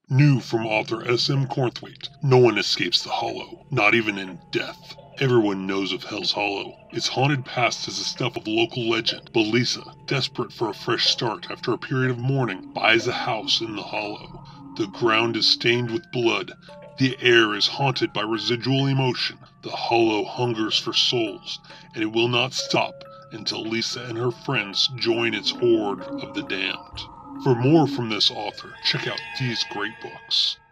New from author S.M. Cornthwaite, no one escapes the Hollow, not even in death. Everyone knows of Hell's Hollow. Its haunted past is the stuff of local legend, but Lisa, desperate for a fresh start after a period of mourning, buys a house in the Hollow. The ground is stained with blood. The air is haunted by residual emotion. The Hollow hungers for souls, and it will not stop until Lisa and her friends join its horde of the damned. For more from this author, check out these great books.